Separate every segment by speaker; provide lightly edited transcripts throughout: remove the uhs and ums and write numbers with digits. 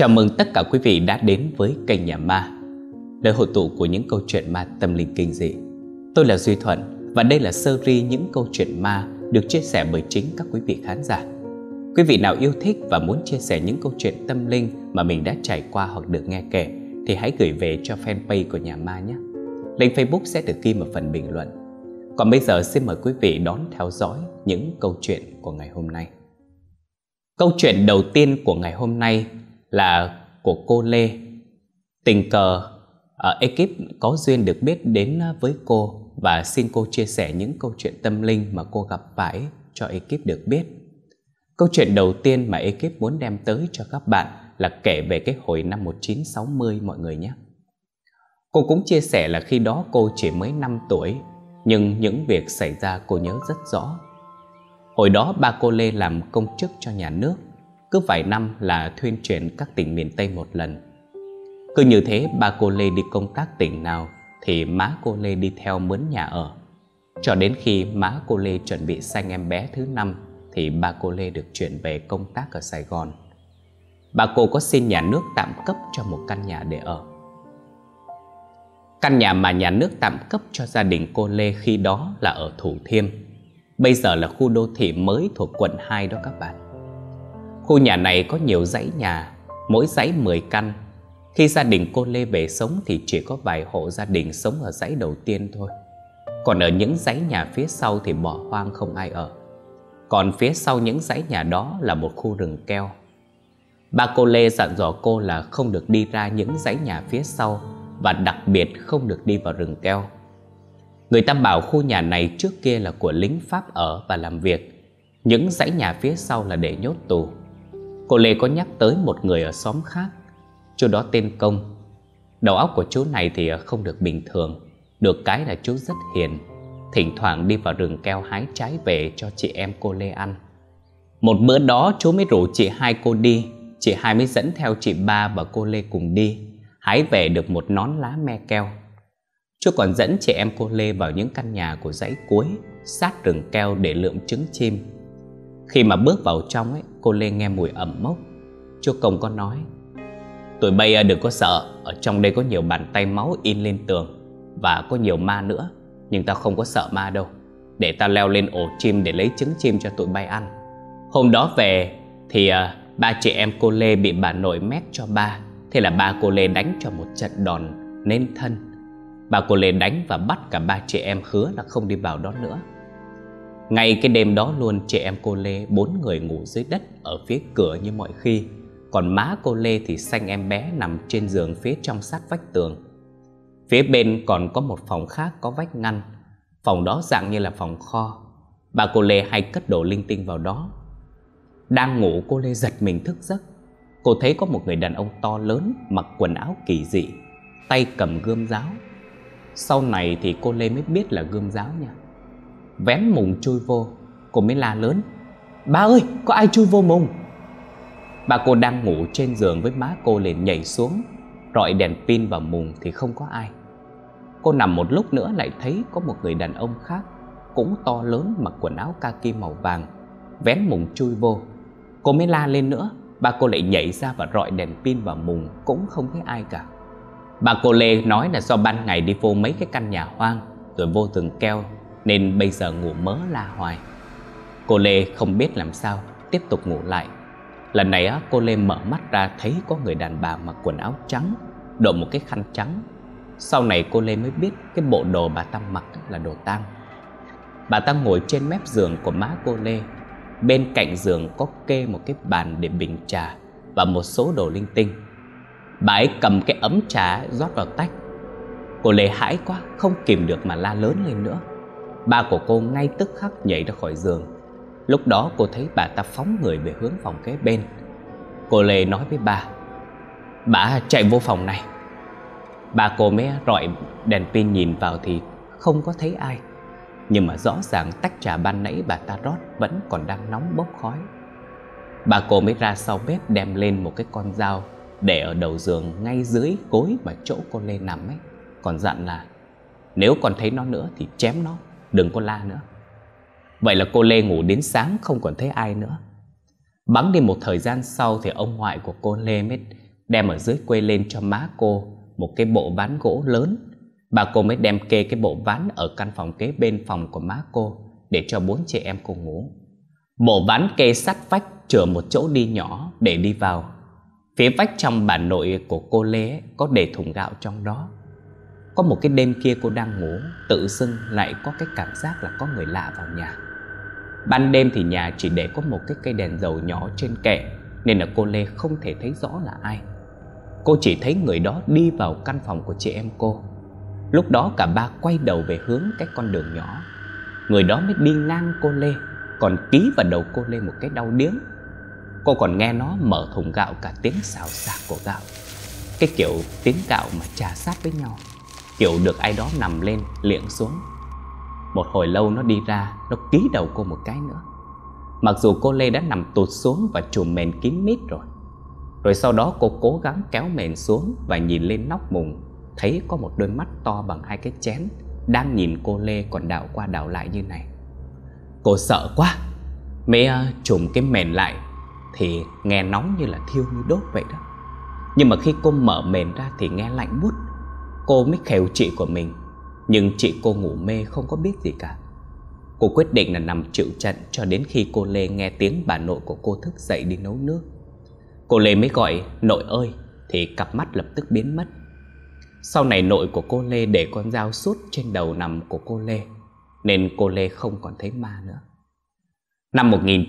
Speaker 1: Chào mừng tất cả quý vị đã đến với kênh Nhà Ma, nơi hội tụ của những câu chuyện ma tâm linh kinh dị. Tôi là Duy Thuận và đây là series những câu chuyện ma được chia sẻ bởi chính các quý vị khán giả. Quý vị nào yêu thích và muốn chia sẻ những câu chuyện tâm linh mà mình đã trải qua hoặc được nghe kể thì hãy gửi về cho fanpage của Nhà Ma nhé. Link Facebook sẽ được ghi ở phần bình luận. Còn bây giờ xin mời quý vị đón theo dõi những câu chuyện của ngày hôm nay. Câu chuyện đầu tiên của ngày hôm nay là của cô Lê. Tình cờ ekip có duyên được biết đến với cô và xin cô chia sẻ những câu chuyện tâm linh mà cô gặp phải cho ekip được biết. Câu chuyện đầu tiên mà ekip muốn đem tới cho các bạn là kể về cái hồi năm 1960 mọi người nhé. Cô cũng chia sẻ là khi đó cô chỉ mới 5 tuổi, nhưng những việc xảy ra cô nhớ rất rõ. Hồi đó ba cô Lê làm công chức cho nhà nước, cứ vài năm là thuyên chuyển các tỉnh miền Tây một lần. Cứ như thế ba cô Lê đi công tác tỉnh nào thì má cô Lê đi theo mướn nhà ở. Cho đến khi má cô Lê chuẩn bị sanh em bé thứ 5 thì ba cô Lê được chuyển về công tác ở Sài Gòn. Bà cô có xin nhà nước tạm cấp cho một căn nhà để ở. Căn nhà mà nhà nước tạm cấp cho gia đình cô Lê khi đó là ở Thủ Thiêm, bây giờ là khu đô thị mới thuộc quận 2 đó các bạn. Khu nhà này có nhiều dãy nhà, mỗi dãy 10 căn. Khi gia đình cô Lê về sống thì chỉ có vài hộ gia đình sống ở dãy đầu tiên thôi. Còn ở những dãy nhà phía sau thì bỏ hoang không ai ở. Còn phía sau những dãy nhà đó là một khu rừng keo. Ba cô Lê dặn dò cô là không được đi ra những dãy nhà phía sau và đặc biệt không được đi vào rừng keo. Người ta bảo khu nhà này trước kia là của lính Pháp ở và làm việc. Những dãy nhà phía sau là để nhốt tù. Cô Lê có nhắc tới một người ở xóm khác, chú đó tên Công. Đầu óc của chú này thì không được bình thường. Được cái là chú rất hiền, thỉnh thoảng đi vào rừng keo hái trái về cho chị em cô Lê ăn. Một bữa đó chú mới rủ chị hai cô đi. Chị hai mới dẫn theo chị ba và cô Lê cùng đi, hái về được một nón lá me keo. Chú còn dẫn chị em cô Lê vào những căn nhà của dãy cuối sát rừng keo để lượm trứng chim. Khi mà bước vào trong cô Lê nghe mùi ẩm mốc. Chú Công có nói: "Tụi bay đừng có sợ, ở trong đây có nhiều bàn tay máu in lên tường và có nhiều ma nữa, nhưng tao không có sợ ma đâu. Để tao leo lên ổ chim để lấy trứng chim cho tụi bay ăn." Hôm đó về thì ba chị em cô Lê bị bà nội mét cho ba. Thế là ba cô Lê đánh cho một trận đòn nên thân. Ba cô Lê đánh và bắt cả ba chị em hứa là không đi vào đó nữa. Ngay cái đêm đó luôn, chị em cô Lê 4 người ngủ dưới đất ở phía cửa như mọi khi. Còn má cô Lê thì sanh em bé nằm trên giường phía trong sát vách tường. Phía bên còn có một phòng khác có vách ngăn. Phòng đó dạng như là phòng kho. Ba cô Lê hay cất đồ linh tinh vào đó. Đang ngủ cô Lê giật mình thức giấc. Cô thấy có một người đàn ông to lớn, mặc quần áo kỳ dị, tay cầm gươm giáo. Sau này thì cô Lê mới biết là gươm giáo nha. Vén mùng chui vô, cô mới la lớn: "Ba ơi, có ai chui vô mùng?" Bà cô đang ngủ trên giường với má cô liền nhảy xuống, rọi đèn pin vào mùng thì không có ai. Cô nằm một lúc nữa lại thấy có một người đàn ông khác, cũng to lớn, mặc quần áo kaki màu vàng, vén mùng chui vô. Cô mới la lên nữa, bà cô lại nhảy ra và rọi đèn pin vào mùng, cũng không thấy ai cả. Bà cô Lê nói là do ban ngày đi vô mấy cái căn nhà hoang rồi vô rừng keo nên bây giờ ngủ mớ la hoài. Cô Lê không biết làm sao, tiếp tục ngủ lại. Lần này cô Lê mở mắt ra thấy có người đàn bà mặc quần áo trắng, đội một cái khăn trắng. Sau này cô Lê mới biết cái bộ đồ bà ta mặc là đồ tang. Bà ta ngồi trên mép giường của má cô Lê. Bên cạnh giường có kê một cái bàn để bình trà và một số đồ linh tinh. Bà ấy cầm cái ấm trà rót vào tách. Cô Lê hãi quá, không kìm được mà la lớn lên nữa. Ba của cô ngay tức khắc nhảy ra khỏi giường. Lúc đó cô thấy bà ta phóng người về hướng phòng kế bên. Cô Lê nói với bà chạy vô phòng này. Ba cô mới rọi đèn pin nhìn vào thì không có thấy ai. Nhưng mà rõ ràng tách trà ban nãy bà ta rót vẫn còn đang nóng bốc khói. Bà cô mới ra sau bếp đem lên một cái con dao để ở đầu giường ngay dưới gối mà chỗ cô Lê nằm ấy. Còn dặn là nếu còn thấy nó nữa thì chém nó, đừng có la nữa. Vậy là cô Lê ngủ đến sáng không còn thấy ai nữa. Bẵng đi một thời gian sau thì ông ngoại của cô Lê mới đem ở dưới quê lên cho má cô một cái bộ ván gỗ lớn. Bà cô mới đem kê cái bộ ván ở căn phòng kế bên phòng của má cô để cho 4 chị em cô ngủ. Bộ ván kê sát vách, chừa một chỗ đi nhỏ để đi vào. Phía vách trong bà nội của cô Lê ấy, có để thùng gạo trong đó. Có một cái đêm kia cô đang ngủ, tự dưng lại có cái cảm giác là có người lạ vào nhà. Ban đêm thì nhà chỉ để có một cái cây đèn dầu nhỏ trên kệ, nên là cô Lê không thể thấy rõ là ai. Cô chỉ thấy người đó đi vào căn phòng của chị em cô. Lúc đó cả ba quay đầu về hướng cái con đường nhỏ. Người đó mới đi ngang cô Lê, còn ký vào đầu cô Lê một cái đau điếng. Cô còn nghe nó mở thùng gạo cả tiếng xào xạc của gạo, cái kiểu tiếng gạo mà chà sát với nhau, kiểu được ai đó nằm lên liệng xuống. Một hồi lâu nó đi ra, nó ký đầu cô một cái nữa. Mặc dù cô Lê đã nằm tụt xuống và trùm mền kín mít rồi. Rồi sau đó cô cố gắng kéo mền xuống và nhìn lên nóc mùng, thấy có một đôi mắt to bằng 2 cái chén đang nhìn cô Lê còn đảo qua đảo lại như này. Cô sợ quá, mới trùm cái mền lại thì nghe nóng như là thiêu như đốt vậy đó. Nhưng mà khi cô mở mền ra thì nghe lạnh buốt. Cô mới khều chị của mình, nhưng chị cô ngủ mê không có biết gì cả. Cô quyết định là nằm chịu trận cho đến khi cô Lê nghe tiếng bà nội của cô thức dậy đi nấu nước. Cô Lê mới gọi nội ơi thì cặp mắt lập tức biến mất. Sau này nội của cô Lê để con dao sút trên đầu nằm của cô Lê, nên cô Lê không còn thấy ma nữa. Năm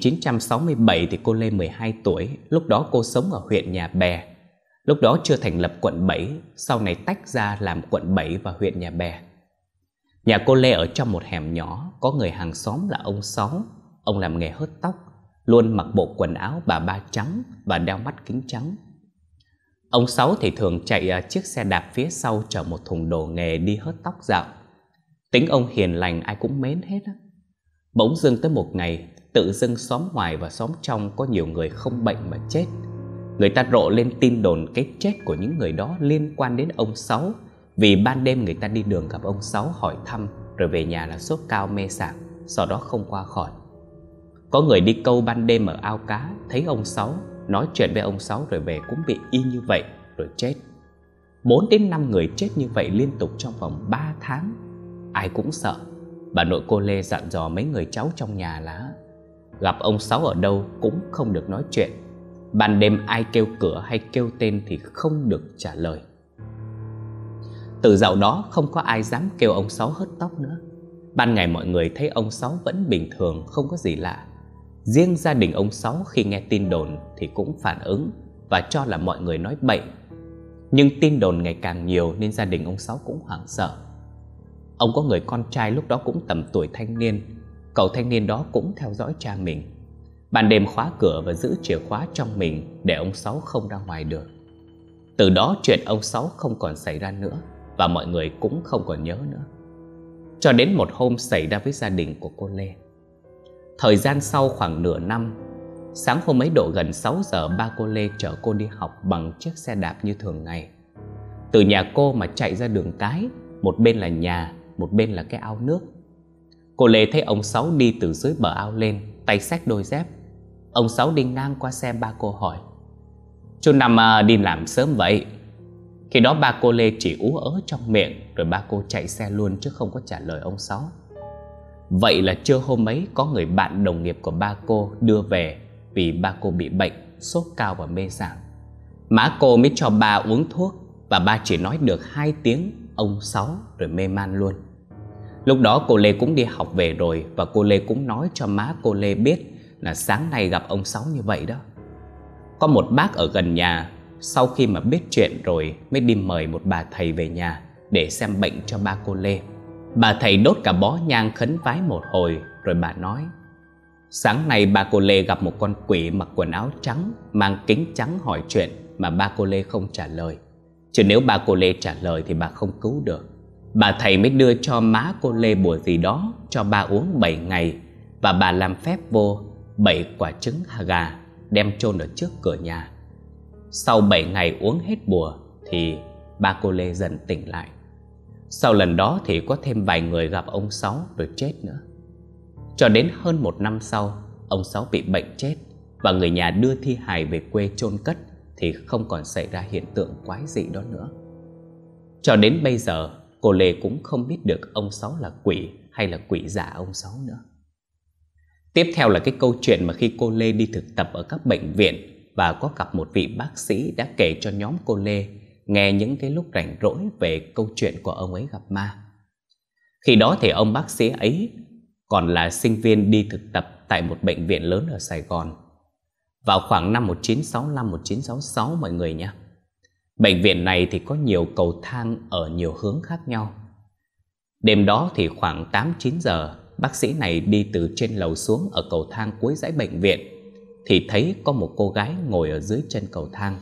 Speaker 1: 1967 thì cô Lê 12 tuổi, lúc đó cô sống ở huyện Nhà Bè. Lúc đó chưa thành lập quận 7, sau này tách ra làm quận 7 và huyện Nhà Bè. Nhà cô Lê ở trong một hẻm nhỏ, có người hàng xóm là ông Sáu. Ông làm nghề hớt tóc, luôn mặc bộ quần áo bà ba trắng và đeo mắt kính trắng. Ông Sáu thì thường chạy chiếc xe đạp phía sau chở một thùng đồ nghề đi hớt tóc dạo. Tính ông hiền lành ai cũng mến hết á. Bỗng dưng tới một ngày, tự dưng xóm ngoài và xóm trong có nhiều người không bệnh mà chết. Người ta rộ lên tin đồn cái chết của những người đó liên quan đến ông Sáu, vì ban đêm người ta đi đường gặp ông Sáu hỏi thăm, rồi về nhà là sốt cao mê sảng, sau đó không qua khỏi. Có người đi câu ban đêm ở ao cá, thấy ông Sáu, nói chuyện với ông Sáu rồi về cũng bị y như vậy rồi chết. 4 đến 5 người chết như vậy liên tục trong vòng 3 tháng. Ai cũng sợ. Bà nội cô Lê dặn dò mấy người cháu trong nhà là gặp ông Sáu ở đâu cũng không được nói chuyện. Ban đêm ai kêu cửa hay kêu tên thì không được trả lời. Từ dạo đó không có ai dám kêu ông Sáu hớt tóc nữa. Ban ngày mọi người thấy ông Sáu vẫn bình thường, không có gì lạ. Riêng gia đình ông Sáu khi nghe tin đồn thì cũng phản ứng và cho là mọi người nói bậy. Nhưng tin đồn ngày càng nhiều nên gia đình ông Sáu cũng hoảng sợ. Ông có người con trai lúc đó cũng tầm tuổi thanh niên. Cậu thanh niên đó cũng theo dõi cha mình. Ban đêm khóa cửa và giữ chìa khóa trong mình để ông Sáu không ra ngoài được. Từ đó chuyện ông Sáu không còn xảy ra nữa, và mọi người cũng không còn nhớ nữa. Cho đến một hôm xảy ra với gia đình của cô Lê. Thời gian sau khoảng nửa năm, sáng hôm ấy độ gần 6 giờ, ba cô Lê chở cô đi học bằng chiếc xe đạp như thường ngày. Từ nhà cô mà chạy ra đường cái, một bên là nhà, một bên là cái ao nước. Cô Lê thấy ông Sáu đi từ dưới bờ ao lên, tay xách đôi dép. Ông Sáu đi ngang qua xe ba cô hỏi: "Chú Năm đi làm sớm vậy?" Khi đó ba cô Lê chỉ ú ớ trong miệng, rồi ba cô chạy xe luôn chứ không có trả lời ông Sáu. Vậy là trưa hôm ấy có người bạn đồng nghiệp của ba cô đưa về vì ba cô bị bệnh, sốt cao và mê sảng. Má cô mới cho ba uống thuốc và ba chỉ nói được 2 tiếng ông Sáu rồi mê man luôn. Lúc đó cô Lê cũng đi học về rồi, và cô Lê cũng nói cho má cô Lê biết là sáng nay gặp ông Sáu như vậy đó. Có một bác ở gần nhà sau khi mà biết chuyện rồi mới đi mời một bà thầy về nhà để xem bệnh cho ba cô Lê. Bà thầy đốt cả bó nhang khấn vái một hồi rồi bà nói: "Sáng nay ba cô Lê gặp một con quỷ mặc quần áo trắng, mang kính trắng hỏi chuyện mà ba cô Lê không trả lời. Chứ nếu ba cô Lê trả lời thì bà không cứu được. Bà thầy mới đưa cho má cô Lê bùa gì đó cho ba uống 7 ngày, và bà làm phép vô 7 quả trứng gà đem chôn ở trước cửa nhà. Sau 7 ngày uống hết bùa thì ba cô Lê dần tỉnh lại. Sau lần đó thì có thêm vài người gặp ông Sáu rồi chết nữa. Cho đến hơn 1 năm sau, ông Sáu bị bệnh chết và người nhà đưa thi hài về quê chôn cất thì không còn xảy ra hiện tượng quái dị đó nữa. Cho đến bây giờ, cô Lê cũng không biết được ông Sáu là quỷ hay là quỷ giả ông Sáu nữa. Tiếp theo là cái câu chuyện mà khi cô Lê đi thực tập ở các bệnh viện và có gặp một vị bác sĩ đã kể cho nhóm cô Lê nghe những cái lúc rảnh rỗi về câu chuyện của ông ấy gặp ma. Khi đó thì ông bác sĩ ấy còn là sinh viên đi thực tập tại một bệnh viện lớn ở Sài Gòn. Vào khoảng năm 1965-1966 mọi người nhé. Bệnh viện này thì có nhiều cầu thang ở nhiều hướng khác nhau. Đêm đó thì khoảng 8-9 giờ, bác sĩ này đi từ trên lầu xuống ở cầu thang cuối dãy bệnh viện thì thấy có một cô gái ngồi ở dưới chân cầu thang.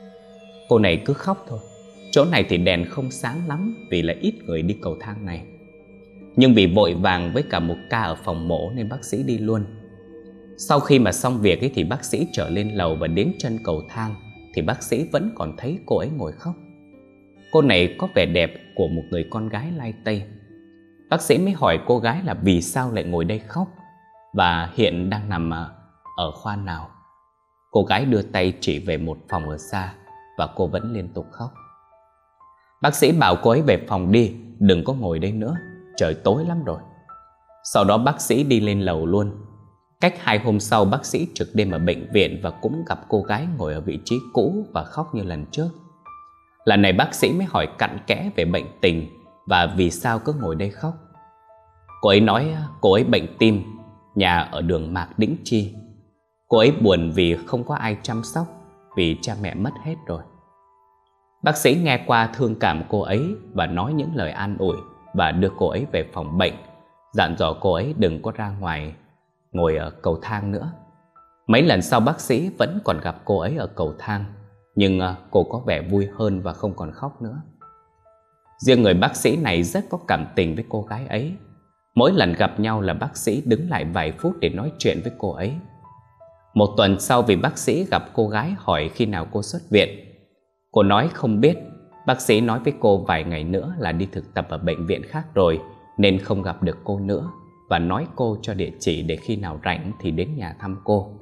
Speaker 1: Cô này cứ khóc thôi. Chỗ này thì đèn không sáng lắm vì là ít người đi cầu thang này. Nhưng vì vội vàng với cả một ca ở phòng mổ nên bác sĩ đi luôn. Sau khi mà xong việc ấy thì bác sĩ trở lên lầu và đến chân cầu thang thì bác sĩ vẫn còn thấy cô ấy ngồi khóc. Cô này có vẻ đẹp của một người con gái lai Tây. Bác sĩ mới hỏi cô gái là vì sao lại ngồi đây khóc và hiện đang nằm ở khoa nào. Cô gái đưa tay chỉ về một phòng ở xa và cô vẫn liên tục khóc. Bác sĩ bảo cô ấy về phòng đi, đừng có ngồi đây nữa, trời tối lắm rồi. Sau đó bác sĩ đi lên lầu luôn. Cách 2 hôm sau, bác sĩ trực đêm ở bệnh viện và cũng gặp cô gái ngồi ở vị trí cũ và khóc như lần trước. Lần này bác sĩ mới hỏi cặn kẽ về bệnh tình và vì sao cứ ngồi đây khóc. Cô ấy nói cô ấy bệnh tim, nhà ở đường Mạc Đĩnh Chi. Cô ấy buồn vì không có ai chăm sóc, vì cha mẹ mất hết rồi. Bác sĩ nghe qua thương cảm cô ấy và nói những lời an ủi và đưa cô ấy về phòng bệnh, dặn dò cô ấy đừng có ra ngoài ngồi ở cầu thang nữa. Mấy lần sau bác sĩ vẫn còn gặp cô ấy ở cầu thang, nhưng cô có vẻ vui hơn và không còn khóc nữa. Riêng người bác sĩ này rất có cảm tình với cô gái ấy. Mỗi lần gặp nhau là bác sĩ đứng lại vài phút để nói chuyện với cô ấy. Một tuần sau, vì bác sĩ gặp cô gái hỏi khi nào cô xuất viện. Cô nói không biết. Bác sĩ nói với cô vài ngày nữa là đi thực tập ở bệnh viện khác rồi nên không gặp được cô nữa, và nói cô cho địa chỉ để khi nào rảnh thì đến nhà thăm cô.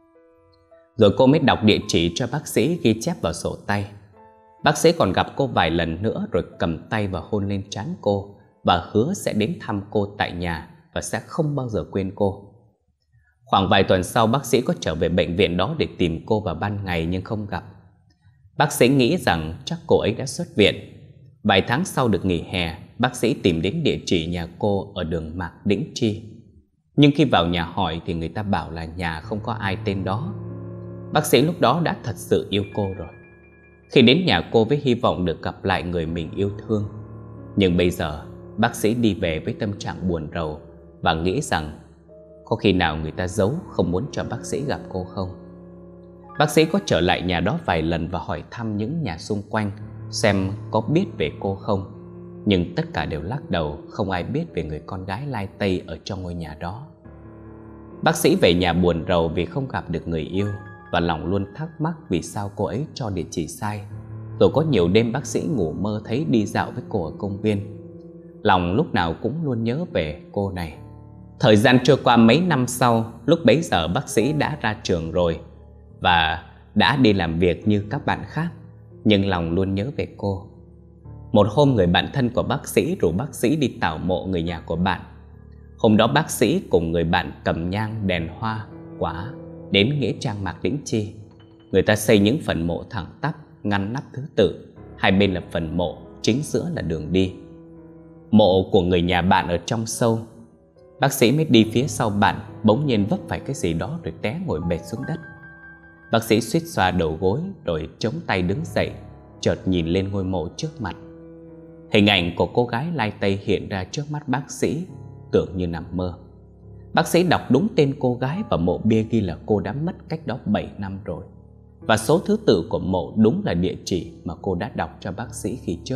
Speaker 1: Rồi cô mới đọc địa chỉ cho bác sĩ ghi chép vào sổ tay. Bác sĩ còn gặp cô vài lần nữa rồi cầm tay và hôn lên trán cô và hứa sẽ đến thăm cô tại nhà và sẽ không bao giờ quên cô. Khoảng vài tuần sau, bác sĩ có trở về bệnh viện đó để tìm cô vào ban ngày nhưng không gặp. Bác sĩ nghĩ rằng chắc cô ấy đã xuất viện. Vài tháng sau được nghỉ hè, bác sĩ tìm đến địa chỉ nhà cô ở đường Mạc Đĩnh Chi. Nhưng khi vào nhà hỏi thì người ta bảo là nhà không có ai tên đó. Bác sĩ lúc đó đã thật sự yêu cô rồi. Khi đến nhà cô với hy vọng được gặp lại người mình yêu thương. Nhưng bây giờ bác sĩ đi về với tâm trạng buồn rầu và nghĩ rằng có khi nào người ta giấu không muốn cho bác sĩ gặp cô không. Bác sĩ có trở lại nhà đó vài lần và hỏi thăm những nhà xung quanh xem có biết về cô không. Nhưng tất cả đều lắc đầu, không ai biết về người con gái lai Tây ở trong ngôi nhà đó. Bác sĩ về nhà buồn rầu vì không gặp được người yêu và lòng luôn thắc mắc vì sao cô ấy cho địa chỉ sai. Rồi có nhiều đêm bác sĩ ngủ mơ thấy đi dạo với cô ở công viên. Lòng lúc nào cũng luôn nhớ về cô này. Thời gian trôi qua mấy năm sau, lúc bấy giờ bác sĩ đã ra trường rồi và đã đi làm việc như các bạn khác, nhưng lòng luôn nhớ về cô. Một hôm, người bạn thân của bác sĩ rủ bác sĩ đi tảo mộ người nhà của bạn. Hôm đó bác sĩ cùng người bạn cầm nhang, đèn hoa, quả đến nghĩa trang Mạc Đĩnh Chi. Người ta xây những phần mộ thẳng tắp, ngăn nắp thứ tự. Hai bên là phần mộ, chính giữa là đường đi. Mộ của người nhà bạn ở trong sâu. Bác sĩ mới đi phía sau bạn, bỗng nhiên vấp phải cái gì đó rồi té ngồi bệt xuống đất. Bác sĩ suýt xoa đầu gối rồi chống tay đứng dậy, chợt nhìn lên ngôi mộ trước mặt. Hình ảnh của cô gái lai Tây hiện ra trước mắt bác sĩ, tưởng như nằm mơ. Bác sĩ đọc đúng tên cô gái và mộ bia ghi là cô đã mất cách đó 7 năm rồi. Và số thứ tự của mộ đúng là địa chỉ mà cô đã đọc cho bác sĩ khi trước.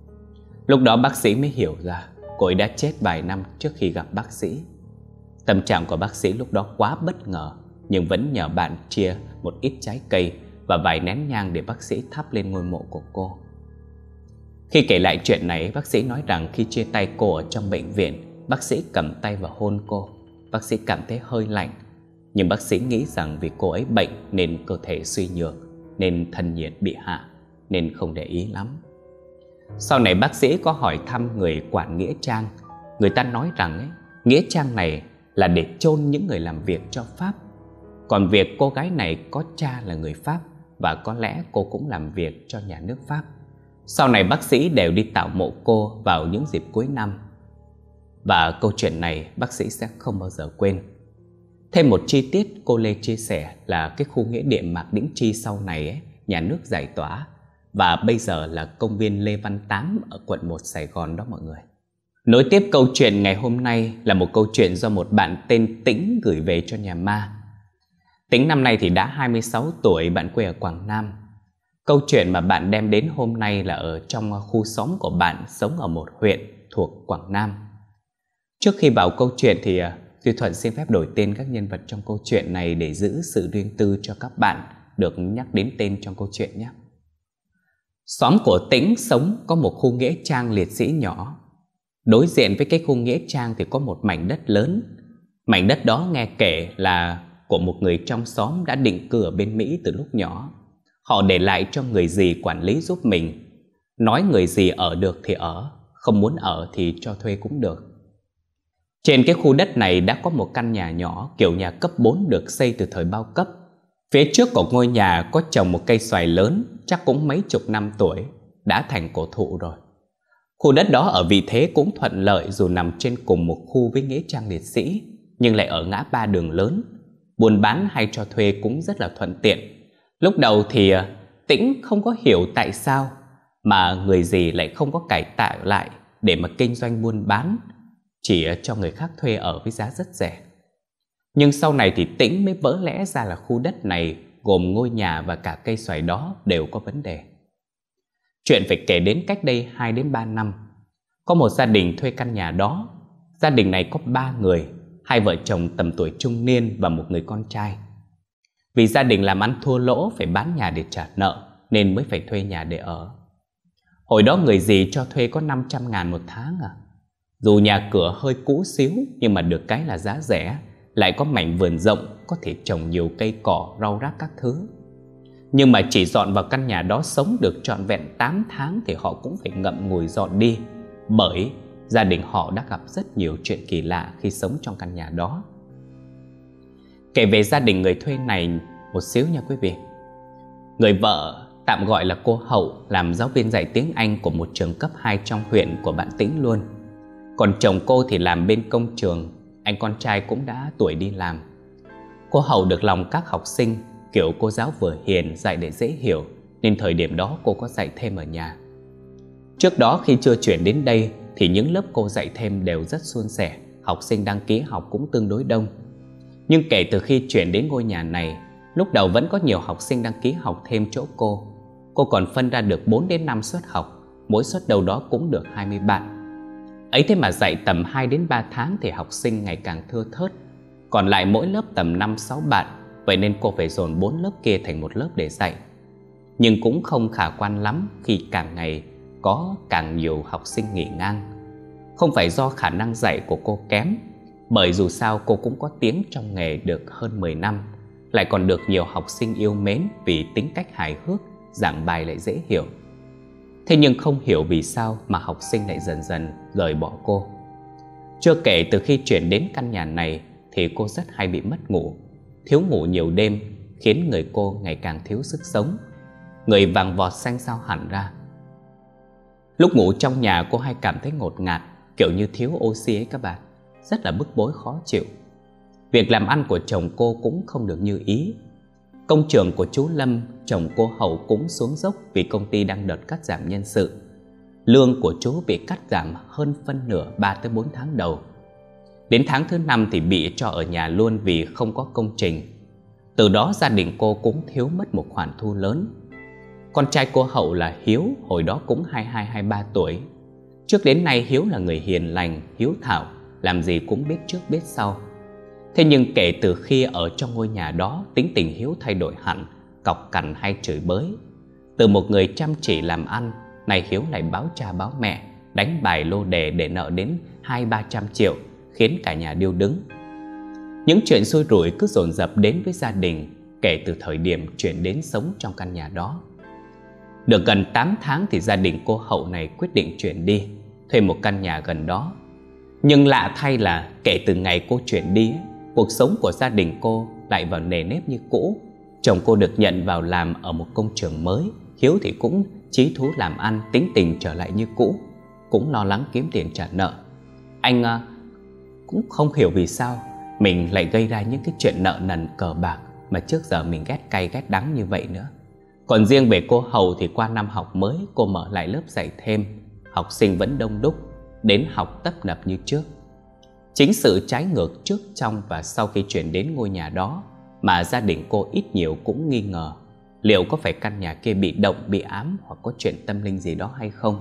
Speaker 1: Lúc đó bác sĩ mới hiểu ra cô ấy đã chết vài năm trước khi gặp bác sĩ. Tâm trạng của bác sĩ lúc đó quá bất ngờ, nhưng vẫn nhờ bạn chia một ít trái cây và vài nén nhang để bác sĩ thắp lên ngôi mộ của cô. Khi kể lại chuyện này, bác sĩ nói rằng khi chia tay cô ở trong bệnh viện, bác sĩ cầm tay và hôn cô. Bác sĩ cảm thấy hơi lạnh, nhưng bác sĩ nghĩ rằng vì cô ấy bệnh nên cơ thể suy nhược, nên thân nhiệt bị hạ, nên không để ý lắm. Sau này bác sĩ có hỏi thăm người quản nghĩa trang. Người ta nói rằng ấy, nghĩa trang này là để chôn những người làm việc cho Pháp. Còn việc cô gái này có cha là người Pháp, và có lẽ cô cũng làm việc cho nhà nước Pháp. Sau này bác sĩ đều đi tạo mộ cô vào những dịp cuối năm. Và câu chuyện này bác sĩ sẽ không bao giờ quên. Thêm một chi tiết cô Lê chia sẻ là cái khu nghĩa địa Mạc Đĩnh Chi sau này ấy, nhà nước giải tỏa, và bây giờ là công viên Lê Văn Tám ở quận 1 Sài Gòn đó mọi người. Nối tiếp câu chuyện ngày hôm nay là một câu chuyện do một bạn tên Tĩnh gửi về cho nhà ma. Tĩnh năm nay thì đã 26 tuổi, bạn quê ở Quảng Nam. Câu chuyện mà bạn đem đến hôm nay là ở trong khu xóm của bạn sống ở một huyện thuộc Quảng Nam. Trước khi vào câu chuyện thì Duy Thuận xin phép đổi tên các nhân vật trong câu chuyện này để giữ sự riêng tư cho các bạn được nhắc đến tên trong câu chuyện nhé. Xóm của Tĩnh sống có một khu nghĩa trang liệt sĩ nhỏ. Đối diện với cái khu nghĩa trang thì có một mảnh đất lớn. Mảnh đất đó nghe kể là của một người trong xóm đã định cư ở bên Mỹ từ lúc nhỏ. Họ để lại cho người dì quản lý giúp mình. Nói người dì ở được thì ở, không muốn ở thì cho thuê cũng được. Trên cái khu đất này đã có một căn nhà nhỏ kiểu nhà cấp 4 được xây từ thời bao cấp. Phía trước của ngôi nhà có trồng một cây xoài lớn, chắc cũng mấy chục năm tuổi, đã thành cổ thụ rồi. Khu đất đó ở vị thế cũng thuận lợi dù nằm trên cùng một khu với nghĩa trang liệt sĩ, nhưng lại ở ngã ba đường lớn. Buôn bán hay cho thuê cũng rất là thuận tiện. Lúc đầu thì Tĩnh không có hiểu tại sao mà người dì lại không có cải tạo lại để mà kinh doanh buôn bán, chỉ cho người khác thuê ở với giá rất rẻ. Nhưng sau này thì Tĩnh mới vỡ lẽ ra là khu đất này gồm ngôi nhà và cả cây xoài đó đều có vấn đề. Chuyện phải kể đến cách đây 2 đến 3 năm. Có một gia đình thuê căn nhà đó. Gia đình này có 3 người, 2 vợ chồng tầm tuổi trung niên và một người con trai. Vì gia đình làm ăn thua lỗ phải bán nhà để trả nợ nên mới phải thuê nhà để ở. Hồi đó người dì cho thuê có 500.000 một tháng à. Dù nhà cửa hơi cũ xíu nhưng mà được cái là giá rẻ, lại có mảnh vườn rộng, có thể trồng nhiều cây cỏ, rau rác các thứ. Nhưng mà chỉ dọn vào căn nhà đó sống được trọn vẹn 8 tháng thì họ cũng phải ngậm ngùi dọn đi, bởi gia đình họ đã gặp rất nhiều chuyện kỳ lạ khi sống trong căn nhà đó. Kể về gia đình người thuê này một xíu nha quý vị. Người vợ tạm gọi là cô Hậu làm giáo viên dạy tiếng Anh của một trường cấp 2 trong huyện của bạn Tĩnh luôn. Còn chồng cô thì làm bên công trường, anh con trai cũng đã tuổi đi làm. Cô Hậu được lòng các học sinh, kiểu cô giáo vừa hiền dạy để dễ hiểu, nên thời điểm đó cô có dạy thêm ở nhà. Trước đó khi chưa chuyển đến đây thì những lớp cô dạy thêm đều rất suôn sẻ, học sinh đăng ký học cũng tương đối đông. Nhưng kể từ khi chuyển đến ngôi nhà này, lúc đầu vẫn có nhiều học sinh đăng ký học thêm chỗ cô. Cô còn phân ra được 4 đến 5 suất học, mỗi suất đâu đó cũng được 20 bạn. Ấy thế mà dạy tầm 2 đến 3 tháng thì học sinh ngày càng thưa thớt, còn lại mỗi lớp tầm 5-6 bạn, vậy nên cô phải dồn 4 lớp kia thành một lớp để dạy. Nhưng cũng không khả quan lắm khi càng ngày có càng nhiều học sinh nghỉ ngang. Không phải do khả năng dạy của cô kém, bởi dù sao cô cũng có tiếng trong nghề được hơn 10 năm, lại còn được nhiều học sinh yêu mến vì tính cách hài hước, giảng bài lại dễ hiểu. Thế nhưng không hiểu vì sao mà học sinh lại dần dần rời bỏ cô. Chưa kể từ khi chuyển đến căn nhà này thì cô rất hay bị mất ngủ, thiếu ngủ nhiều đêm, khiến người cô ngày càng thiếu sức sống. Người vàng vọt xanh xao hẳn ra. Lúc ngủ trong nhà cô hay cảm thấy ngột ngạt, kiểu như thiếu oxy ấy các bạn, rất là bức bối khó chịu. Việc làm ăn của chồng cô cũng không được như ý. Công trường của chú Lâm, chồng cô Hậu cũng xuống dốc vì công ty đang đợt cắt giảm nhân sự. Lương của chú bị cắt giảm hơn phân nửa 3 tới 4 tháng đầu. Đến tháng thứ 5 thì bị cho ở nhà luôn vì không có công trình. Từ đó gia đình cô cũng thiếu mất một khoản thu lớn. Con trai cô Hậu là Hiếu, hồi đó cũng 22-23 tuổi. Trước đến nay Hiếu là người hiền lành, hiếu thảo, làm gì cũng biết trước biết sau. Thế nhưng kể từ khi ở trong ngôi nhà đó, tính tình Hiếu thay đổi hẳn, cọc cằn hay chửi bới. Từ một người chăm chỉ làm ăn, nay Hiếu lại báo cha báo mẹ, đánh bài lô đề để nợ đến 200-300 triệu, khiến cả nhà điêu đứng. Những chuyện xui rủi cứ dồn dập đến với gia đình, kể từ thời điểm chuyển đến sống trong căn nhà đó. Được gần 8 tháng thì gia đình cô Hậu này quyết định chuyển đi, thuê một căn nhà gần đó. Nhưng lạ thay là kể từ ngày cô chuyển đi, cuộc sống của gia đình cô lại vào nề nếp như cũ. Chồng cô được nhận vào làm ở một công trường mới, Hiếu thì cũng chí thú làm ăn, tính tình trở lại như cũ, cũng lo lắng kiếm tiền trả nợ. Anh cũng không hiểu vì sao mình lại gây ra những cái chuyện nợ nần cờ bạc mà trước giờ mình ghét cay ghét đắng như vậy nữa. Còn riêng về cô Hậu thì qua năm học mới, cô mở lại lớp dạy thêm, học sinh vẫn đông đúc, đến học tấp nập như trước. Chính sự trái ngược trước, trong và sau khi chuyển đến ngôi nhà đó mà gia đình cô ít nhiều cũng nghi ngờ liệu có phải căn nhà kia bị động, bị ám hoặc có chuyện tâm linh gì đó hay không.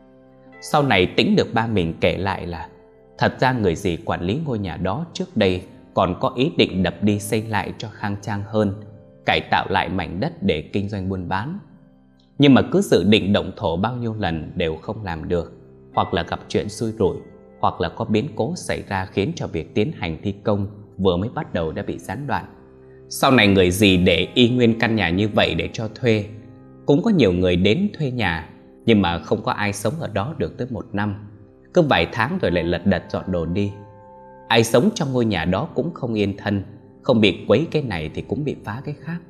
Speaker 1: Sau này Tĩnh được ba mình kể lại là thật ra người dì quản lý ngôi nhà đó trước đây còn có ý định đập đi xây lại cho khang trang hơn, cải tạo lại mảnh đất để kinh doanh buôn bán. Nhưng mà cứ dự định động thổ bao nhiêu lần đều không làm được, hoặc là gặp chuyện xui rủi, hoặc là có biến cố xảy ra khiến cho việc tiến hành thi công vừa mới bắt đầu đã bị gián đoạn. Sau này người dì để y nguyên căn nhà như vậy để cho thuê. Cũng có nhiều người đến thuê nhà, nhưng mà không có ai sống ở đó được tới 1 năm. Cứ vài tháng rồi lại lật đật dọn đồ đi. Ai sống trong ngôi nhà đó cũng không yên thân, không bị quấy cái này thì cũng bị phá cái khác.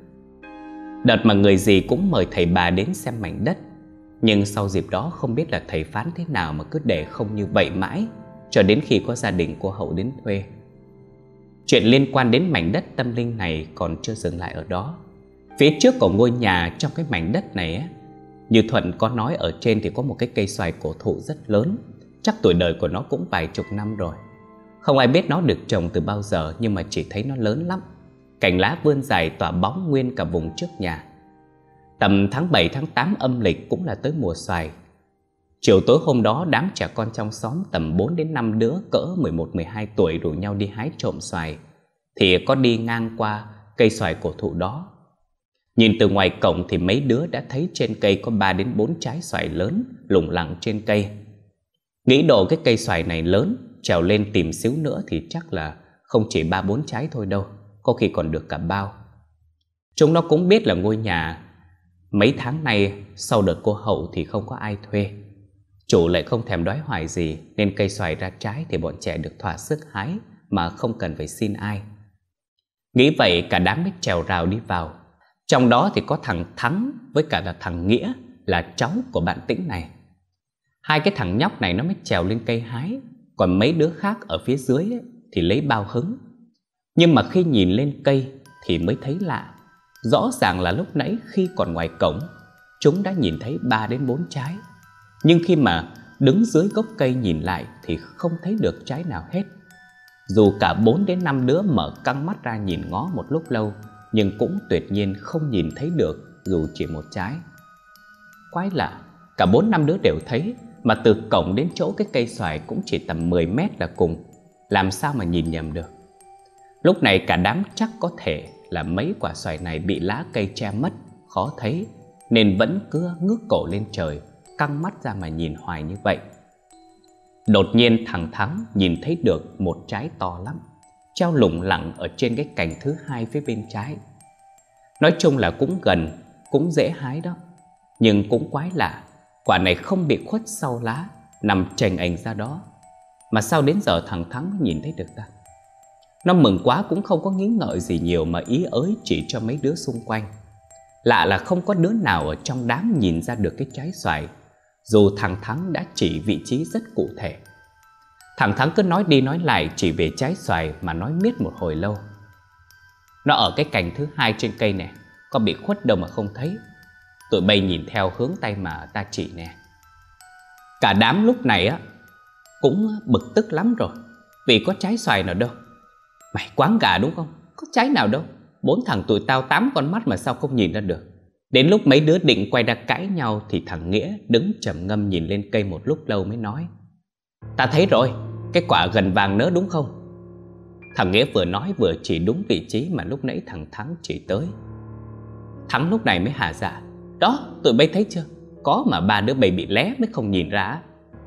Speaker 1: Đợt mà người dì cũng mời thầy bà đến xem mảnh đất, nhưng sau dịp đó không biết là thầy phán thế nào mà cứ để không như vậy mãi, cho đến khi có gia đình cô Hậu đến thuê. Chuyện liên quan đến mảnh đất tâm linh này còn chưa dừng lại ở đó. Phía trước của ngôi nhà trong cái mảnh đất này á, như Thuận có nói ở trên thì có một cái cây xoài cổ thụ rất lớn, chắc tuổi đời của nó cũng vài chục năm rồi. Không ai biết nó được trồng từ bao giờ, nhưng mà chỉ thấy nó lớn lắm. Cành lá vươn dài tỏa bóng nguyên cả vùng trước nhà. Tầm tháng 7 tháng 8 âm lịch cũng là tới mùa xoài. Chiều tối hôm đó, đám trẻ con trong xóm tầm 4 đến 5 đứa cỡ 11-12 tuổi rủ nhau đi hái trộm xoài, thì có đi ngang qua cây xoài cổ thụ đó. Nhìn từ ngoài cổng thì mấy đứa đã thấy trên cây có 3 đến 4 trái xoài lớn lủng lẳng trên cây. Nghĩ độ cái cây xoài này lớn, trèo lên tìm xíu nữa thì chắc là không chỉ 3-4 trái thôi đâu, có khi còn được cả bao. Chúng nó cũng biết là ngôi nhà mấy tháng nay sau đợt cô Hậu thì không có ai thuê. Chủ lại không thèm đói hoài gì, nên cây xoài ra trái thì bọn trẻ được thỏa sức hái mà không cần phải xin ai. Nghĩ vậy cả đám mới trèo rào đi vào. Trong đó thì có thằng Thắng với cả là thằng Nghĩa, là cháu của bạn Tĩnh này. Hai cái thằng nhóc này nó mới trèo lên cây hái, còn mấy đứa khác ở phía dưới ấy, thì lấy bao hứng. Nhưng mà khi nhìn lên cây thì mới thấy lạ. Rõ ràng là lúc nãy khi còn ngoài cổng, chúng đã nhìn thấy 3 đến 4 trái. Nhưng khi mà đứng dưới gốc cây nhìn lại thì không thấy được trái nào hết. Dù cả 4 đến 5 đứa mở căng mắt ra nhìn ngó một lúc lâu, nhưng cũng tuyệt nhiên không nhìn thấy được dù chỉ một trái. Quái lạ, cả 4-5 đứa đều thấy, mà từ cổng đến chỗ cái cây xoài cũng chỉ tầm 10 mét là cùng. Làm sao mà nhìn nhầm được. Lúc này cả đám chắc có thể là mấy quả xoài này bị lá cây che mất, khó thấy, nên vẫn cứ ngước cổ lên trời, căng mắt ra mà nhìn hoài như vậy. Đột nhiên thằng Thắng nhìn thấy được một trái to lắm, treo lủng lẳng ở trên cái cành thứ hai phía bên trái. Nói chung là cũng gần, cũng dễ hái đó. Nhưng cũng quái lạ, quả này không bị khuất sau lá, nằm chềnh ềnh ra đó. Mà sao đến giờ thằng Thắng nhìn thấy được ta? Nó mừng quá cũng không có nghĩ ngợi gì nhiều mà ý ới chỉ cho mấy đứa xung quanh. Lạ là không có đứa nào ở trong đám nhìn ra được cái trái xoài, dù thằng Thắng đã chỉ vị trí rất cụ thể. Thằng Thắng cứ nói đi nói lại chỉ về trái xoài mà nói miết một hồi lâu. Nó ở cái cành thứ hai trên cây nè, có bị khuất đâu mà không thấy. Tụi bay nhìn theo hướng tay mà ta chỉ nè. Cả đám lúc này á cũng bực tức lắm rồi, vì có trái xoài nào đâu. Mày quáng gà đúng không? Có trái nào đâu. 4 thằng tụi tao 8 con mắt mà sao không nhìn ra được. Đến lúc mấy đứa định quay ra cãi nhau thì thằng Nghĩa đứng trầm ngâm nhìn lên cây một lúc lâu mới nói: Ta thấy rồi, cái quả gần vàng nớ đúng không? Thằng Nghĩa vừa nói vừa chỉ đúng vị trí mà lúc nãy thằng Thắng chỉ tới. Thắng lúc này mới hả dạ: Đó, tụi bay thấy chưa? Có mà 3 đứa bay bị lé mới không nhìn ra.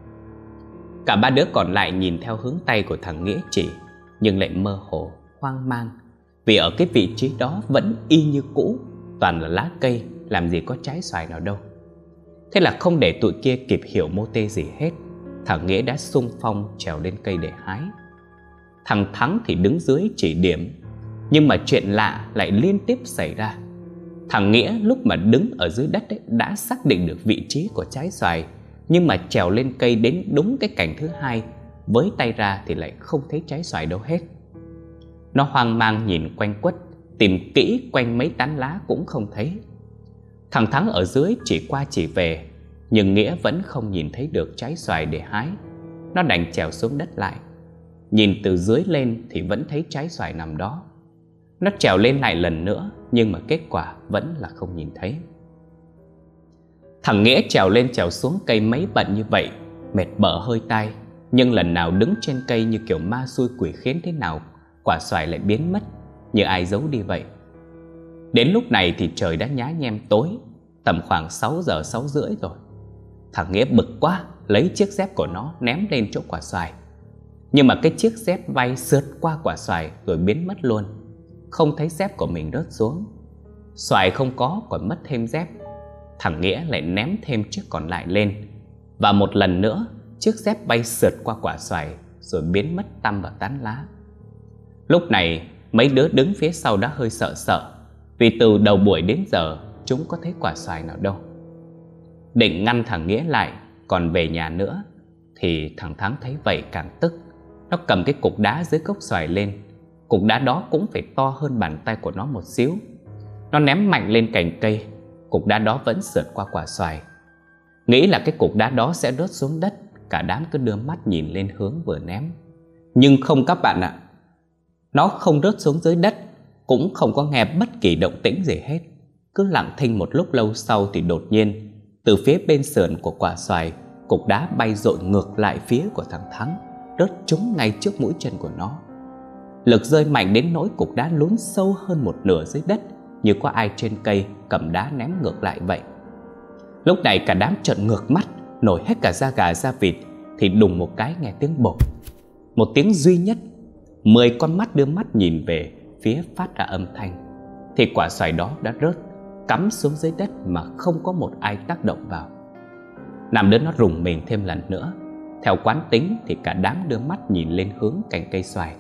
Speaker 1: Cả 3 đứa còn lại nhìn theo hướng tay của thằng Nghĩa chỉ, nhưng lại mơ hồ, hoang mang, Vì ở cái vị trí đó vẫn y như cũ, toàn là lá cây, làm gì có trái xoài nào đâu. Thế là không để tụi kia kịp hiểu mô tê gì hết, thằng Nghĩa đã xung phong trèo lên cây để hái. Thằng Thắng thì đứng dưới chỉ điểm. Nhưng mà chuyện lạ lại liên tiếp xảy ra. Thằng Nghĩa lúc mà đứng ở dưới đất ấy, đã xác định được vị trí của trái xoài, nhưng mà trèo lên cây đến đúng cái cành thứ hai, với tay ra thì lại không thấy trái xoài đâu hết. Nó hoang mang nhìn quanh quất, tìm kỹ quanh mấy tán lá cũng không thấy. Thằng Thắng ở dưới chỉ qua chỉ về, nhưng Nghĩa vẫn không nhìn thấy được trái xoài để hái. Nó đành trèo xuống đất lại. Nhìn từ dưới lên thì vẫn thấy trái xoài nằm đó. Nó trèo lên lại lần nữa, nhưng mà kết quả vẫn là không nhìn thấy. Thằng Nghĩa trèo lên trèo xuống cây mấy bận như vậy, mệt bở hơi tai. Nhưng lần nào đứng trên cây như kiểu ma xui quỷ khiến thế nào, quả xoài lại biến mất, như ai giấu đi vậy. Đến lúc này thì trời đã nhá nhem tối, tầm khoảng 6 giờ 6 rưỡi rồi. Thằng Nghĩa bực quá, lấy chiếc dép của nó ném lên chỗ quả xoài. Nhưng mà cái chiếc dép bay sượt qua quả xoài rồi biến mất luôn. Không thấy dép của mình rớt xuống. Xoài không có, còn mất thêm dép. Thằng Nghĩa lại ném thêm chiếc còn lại lên. Và một lần nữa, chiếc dép bay sượt qua quả xoài rồi biến mất tăm vào tán lá. Lúc này mấy đứa đứng phía sau đã hơi sợ sợ, vì từ đầu buổi đến giờ chúng có thấy quả xoài nào đâu. Định ngăn thằng Nghĩa lại còn về nhà nữa, thì thằng Thắng thấy vậy càng tức. Nó cầm cái cục đá dưới gốc xoài lên. Cục đá đó cũng phải to hơn bàn tay của nó một xíu. Nó ném mạnh lên cành cây. Cục đá đó vẫn sượt qua quả xoài. Nghĩ là cái cục đá đó sẽ rớt xuống đất. Cả đám cứ đưa mắt nhìn lên hướng vừa ném. Nhưng không các bạn ạ. Nó không rớt xuống dưới đất, cũng không có nghe bất kỳ động tĩnh gì hết. Cứ lặng thinh một lúc lâu sau thì đột nhiên, từ phía bên sườn của quả xoài, cục đá bay dội ngược lại phía của thằng Thắng, rớt trúng ngay trước mũi chân của nó. Lực rơi mạnh đến nỗi cục đá lún sâu hơn một nửa dưới đất, như có ai trên cây cầm đá ném ngược lại vậy. Lúc này cả đám trợn ngược mắt, nổi hết cả da gà da vịt, thì đùng một cái nghe tiếng bột. Một tiếng duy nhất, 10 con mắt đưa mắt nhìn về phía phát ra âm thanh, thì quả xoài đó đã rớt, cắm xuống dưới đất mà không có một ai tác động vào. Năm đứa nó rùng mình thêm lần nữa. Theo quán tính thì cả đám đưa mắt nhìn lên hướng cành cây xoài.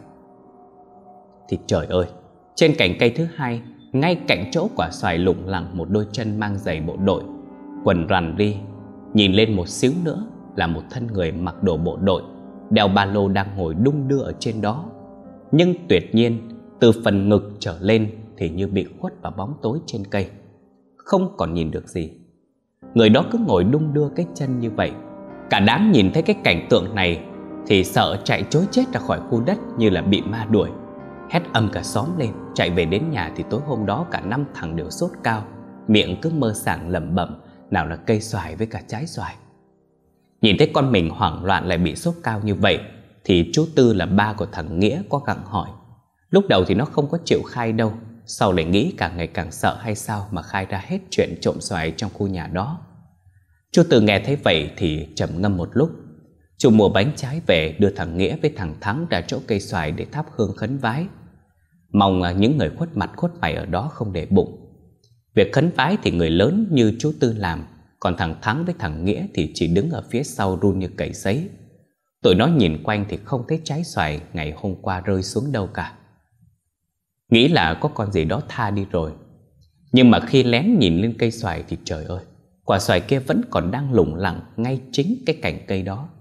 Speaker 1: Thì trời ơi, trên cành cây thứ hai, ngay cạnh chỗ quả xoài lủng lẳng một đôi chân mang giày bộ đội, quần rằn ri. Nhìn lên một xíu nữa là một thân người mặc đồ bộ đội, đeo ba lô đang ngồi đung đưa ở trên đó. Nhưng tuyệt nhiên, từ phần ngực trở lên thì như bị khuất vào bóng tối trên cây, không còn nhìn được gì. Người đó cứ ngồi đung đưa cái chân như vậy. Cả đám nhìn thấy cái cảnh tượng này thì sợ chạy trối chết ra khỏi khu đất như là bị ma đuổi. Hét ầm cả xóm lên. Chạy về đến nhà thì tối hôm đó cả 5 thằng đều sốt cao, miệng cứ mơ sảng lẩm bẩm nào là cây xoài với cả trái xoài. Nhìn thấy con mình hoảng loạn lại bị sốt cao như vậy thì chú Tư là ba của thằng Nghĩa có gặng hỏi. Lúc đầu thì nó không có chịu khai đâu, sau lại nghĩ càng ngày càng sợ hay sao mà khai ra hết chuyện trộm xoài trong khu nhà đó. Chú Tư nghe thấy vậy thì trầm ngâm một lúc. Chú mua bánh trái về đưa thằng Nghĩa với thằng Thắng ra chỗ cây xoài để thắp hương khấn vái. Mong những người khuất mặt khuất mày ở đó không để bụng. Việc khấn vái thì người lớn như chú Tư làm, còn thằng Thắng với thằng Nghĩa thì chỉ đứng ở phía sau run như cầy sấy. Tụi nó nhìn quanh thì không thấy trái xoài ngày hôm qua rơi xuống đâu cả. Nghĩ là có con gì đó tha đi rồi. Nhưng mà khi lén nhìn lên cây xoài thì trời ơi, quả xoài kia vẫn còn đang lủng lẳng ngay chính cái cành cây đó.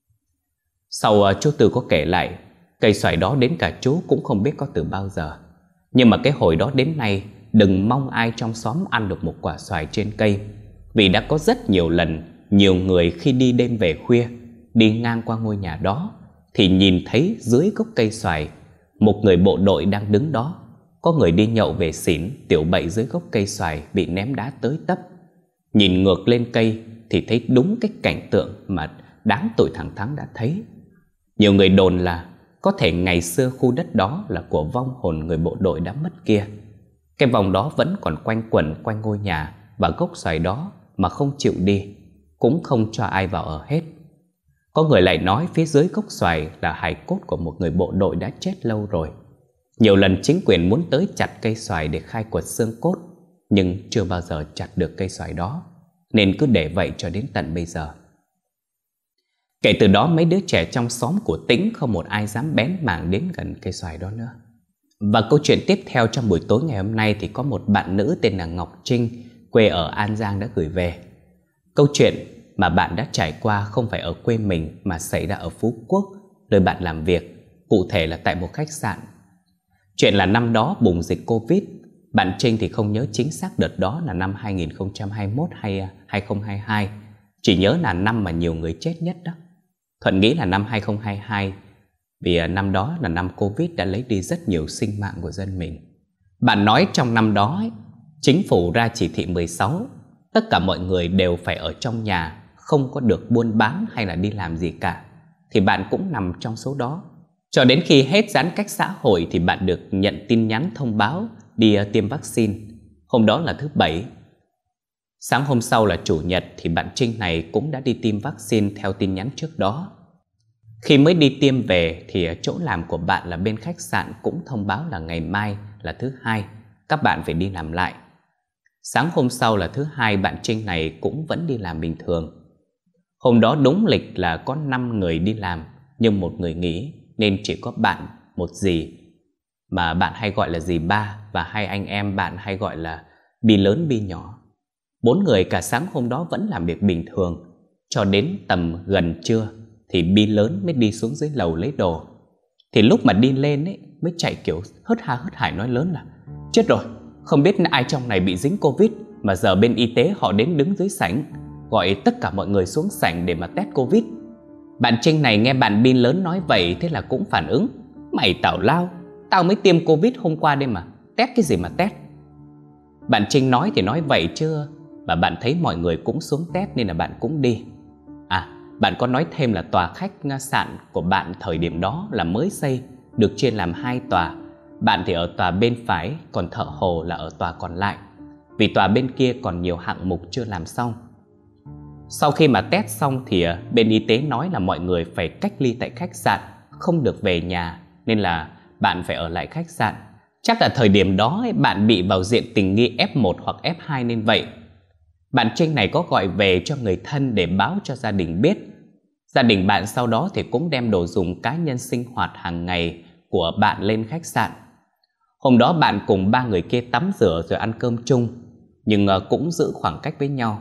Speaker 1: Sau chú Tư có kể lại, cây xoài đó đến cả chú cũng không biết có từ bao giờ. Nhưng mà cái hồi đó đến nay, đừng mong ai trong xóm ăn được một quả xoài trên cây, vì đã có rất nhiều lần, nhiều người khi đi đêm về khuya, đi ngang qua ngôi nhà đó thì nhìn thấy dưới gốc cây xoài một người bộ đội đang đứng đó. Có người đi nhậu về xỉn, tiểu bậy dưới gốc cây xoài bị ném đá tới tấp. Nhìn ngược lên cây thì thấy đúng cái cảnh tượng mà đám tụi thằng Thắng đã thấy. Nhiều người đồn là có thể ngày xưa khu đất đó là của vong hồn người bộ đội đã mất kia. Cái vong đó vẫn còn quanh quẩn quanh ngôi nhà và gốc xoài đó mà không chịu đi, cũng không cho ai vào ở hết. Có người lại nói phía dưới gốc xoài là hài cốt của một người bộ đội đã chết lâu rồi. Nhiều lần chính quyền muốn tới chặt cây xoài để khai quật xương cốt, nhưng chưa bao giờ chặt được cây xoài đó, nên cứ để vậy cho đến tận bây giờ. Kể từ đó mấy đứa trẻ trong xóm của Tĩnh không một ai dám bén mảng đến gần cây xoài đó nữa. Và câu chuyện tiếp theo trong buổi tối ngày hôm nay thì có một bạn nữ tên là Ngọc Trinh, quê ở An Giang đã gửi về. Câu chuyện mà bạn đã trải qua không phải ở quê mình mà xảy ra ở Phú Quốc, nơi bạn làm việc, cụ thể là tại một khách sạn. Chuyện là năm đó bùng dịch Covid. Bạn Trinh thì không nhớ chính xác đợt đó là năm 2021 hay 2022, chỉ nhớ là năm mà nhiều người chết nhất đó. Thuận nghĩ là năm 2022, vì năm đó là năm Covid đã lấy đi rất nhiều sinh mạng của dân mình. Bạn nói trong năm đó chính phủ ra chỉ thị 16, tất cả mọi người đều phải ở trong nhà, không có được buôn bán hay là đi làm gì cả. Thì bạn cũng nằm trong số đó. Cho đến khi hết giãn cách xã hội thì bạn được nhận tin nhắn thông báo đi tiêm vaccine. Hôm đó là thứ Bảy. Sáng hôm sau là Chủ nhật thì bạn Trinh này cũng đã đi tiêm vaccine theo tin nhắn trước đó. Khi mới đi tiêm về thì chỗ làm của bạn là bên khách sạn cũng thông báo là ngày mai là thứ Hai, các bạn phải đi làm lại. Sáng hôm sau là thứ Hai, bạn Trinh này cũng vẫn đi làm bình thường. Hôm đó đúng lịch là có 5 người đi làm, nhưng một người nghỉ nên chỉ có bạn, một dì mà bạn hay gọi là dì Ba, và hai anh em bạn hay gọi là Bi lớn Bi nhỏ. 4 người cả sáng hôm đó vẫn làm việc bình thường, cho đến tầm gần trưa thì Bi lớn mới đi xuống dưới lầu lấy đồ. Thì lúc mà đi lên ấy, mới chạy kiểu hớt ha hớt hải nói lớn là: chết rồi, không biết ai trong này bị dính Covid mà giờ bên y tế họ đến đứng dưới sảnh, gọi tất cả mọi người xuống sảnh để mà test Covid. Bạn Trinh này nghe bạn Bi lớn nói vậy, thế là cũng phản ứng: mày tào lao, tao mới tiêm Covid hôm qua đây mà, test cái gì mà test. Bạn Trinh nói thì nói vậy chứ mà bạn thấy mọi người cũng xuống test nên là bạn cũng đi. Bạn có nói thêm là tòa khách sạn của bạn thời điểm đó là mới xây, được chia làm 2 tòa. Bạn thì ở tòa bên phải, còn thợ hồ là ở tòa còn lại, vì tòa bên kia còn nhiều hạng mục chưa làm xong. Sau khi mà test xong thì bên y tế nói là mọi người phải cách ly tại khách sạn, không được về nhà, nên là bạn phải ở lại khách sạn. Chắc là thời điểm đó bạn bị vào diện tình nghi F1 hoặc F2 nên vậy. Bạn Trinh này có gọi về cho người thân để báo cho gia đình biết. Gia đình bạn sau đó thì cũng đem đồ dùng cá nhân sinh hoạt hàng ngày của bạn lên khách sạn. Hôm đó bạn cùng 3 người kia tắm rửa rồi ăn cơm chung, nhưng cũng giữ khoảng cách với nhau.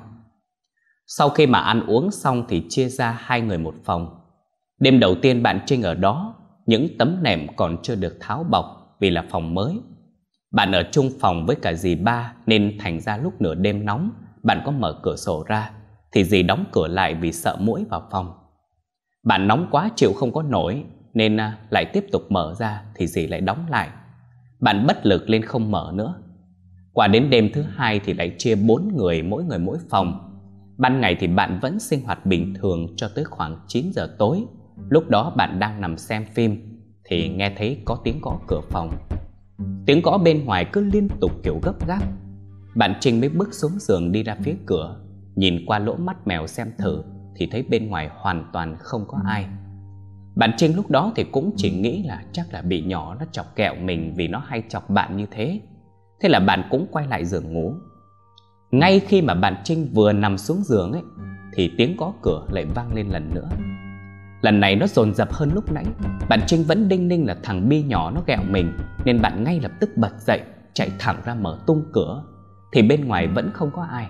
Speaker 1: Sau khi mà ăn uống xong thì chia ra 2 người một phòng. Đêm đầu tiên bạn Trinh ở đó, những tấm nệm còn chưa được tháo bọc vì là phòng mới. Bạn ở chung phòng với cả dì Ba nên thành ra lúc nửa đêm nóng, bạn có mở cửa sổ ra thì dì đóng cửa lại vì sợ muỗi vào phòng. Bạn nóng quá chịu không có nổi nên lại tiếp tục mở ra thì dì lại đóng lại. Bạn bất lực lên không mở nữa. Qua đến đêm thứ Hai thì lại chia 4 người mỗi phòng. Ban ngày thì bạn vẫn sinh hoạt bình thường cho tới khoảng 9 giờ tối. Lúc đó bạn đang nằm xem phim thì nghe thấy có tiếng gõ cửa phòng. Tiếng gõ bên ngoài cứ liên tục kiểu gấp gáp. Bạn Trinh mới bước xuống giường đi ra phía cửa, nhìn qua lỗ mắt mèo xem thử thì thấy bên ngoài hoàn toàn không có ai. Bạn Trinh lúc đó thì cũng chỉ nghĩ là chắc là bị nhỏ nó chọc kẹo mình vì nó hay chọc bạn như thế. Thế là bạn cũng quay lại giường ngủ. Ngay khi mà bạn Trinh vừa nằm xuống giường ấy thì tiếng gõ cửa lại vang lên lần nữa. Lần này nó dồn dập hơn lúc nãy. Bạn Trinh vẫn đinh ninh là thằng Bi nhỏ nó ghẹo mình, nên bạn ngay lập tức bật dậy, chạy thẳng ra mở tung cửa thì bên ngoài vẫn không có ai.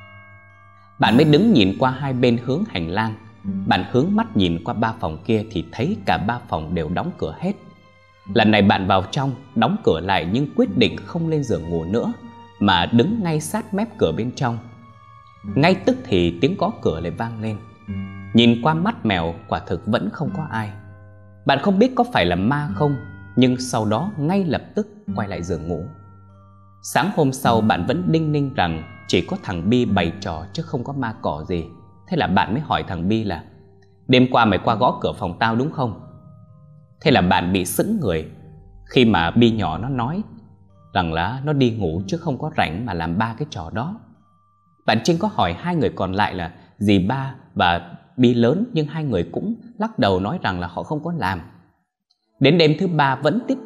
Speaker 1: Bạn mới đứng nhìn qua hai bên hướng hành lang. Bạn hướng mắt nhìn qua 3 phòng kia thì thấy cả 3 phòng đều đóng cửa hết. Lần này bạn vào trong, đóng cửa lại nhưng quyết định không lên giường ngủ nữa, mà đứng ngay sát mép cửa bên trong. Ngay tức thì tiếng gõ cửa lại vang lên. Nhìn qua mắt mèo quả thực vẫn không có ai. Bạn không biết có phải là ma không, nhưng sau đó ngay lập tức quay lại giường ngủ. Sáng hôm sau bạn vẫn đinh ninh rằng chỉ có thằng Bi bày trò chứ không có ma cỏ gì. Thế là bạn mới hỏi thằng Bi là: đêm qua mày qua gõ cửa phòng tao đúng không? Thế là bạn bị sững người khi mà Bi nhỏ nó nói rằng là nó đi ngủ chứ không có rảnh mà làm 3 cái trò đó. Bạn Trinh có hỏi 2 người còn lại là dì Ba và Bi lớn, nhưng 2 người cũng lắc đầu nói rằng là họ không có làm. Đến đêm thứ 3 vẫn tiếp tục,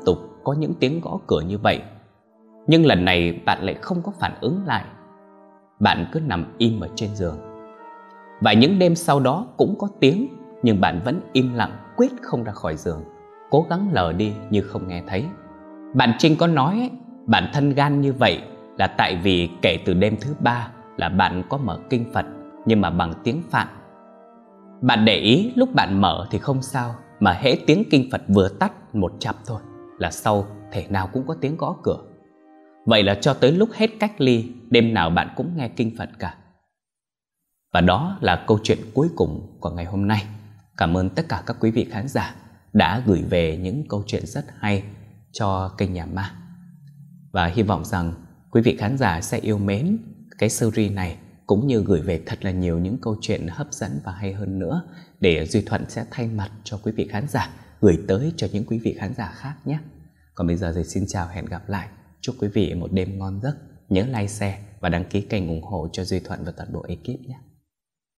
Speaker 1: có những tiếng gõ cửa như vậy. Nhưng lần này bạn lại không có phản ứng lại. Bạn cứ nằm im ở trên giường. Và những đêm sau đó cũng có tiếng, nhưng bạn vẫn im lặng quyết không ra khỏi giường, cố gắng lờ đi như không nghe thấy. Bạn Trinh có nói ấy, bản thân gan như vậy là tại vì kể từ đêm thứ 3 là bạn có mở kinh Phật, nhưng mà bằng tiếng Phạn. Bạn để ý lúc bạn mở thì không sao, mà hễ tiếng kinh Phật vừa tắt một chập thôi là sau thể nào cũng có tiếng gõ cửa. Vậy là cho tới lúc hết cách ly, đêm nào bạn cũng nghe kinh Phật cả. Và đó là câu chuyện cuối cùng của ngày hôm nay. Cảm ơn tất cả các quý vị khán giả đã gửi về những câu chuyện rất hay cho kênh Nhà Ma. Và hy vọng rằng quý vị khán giả sẽ yêu mến cái series này, cũng như gửi về thật là nhiều những câu chuyện hấp dẫn và hay hơn nữa, để Duy Thuận sẽ thay mặt cho quý vị khán giả gửi tới cho những quý vị khán giả khác nhé. Còn bây giờ thì xin chào, hẹn gặp lại. Chúc quý vị một đêm ngon giấc. Nhớ like, share và đăng ký kênh ủng hộ cho Duy Thuận và toàn bộ ekip nhé.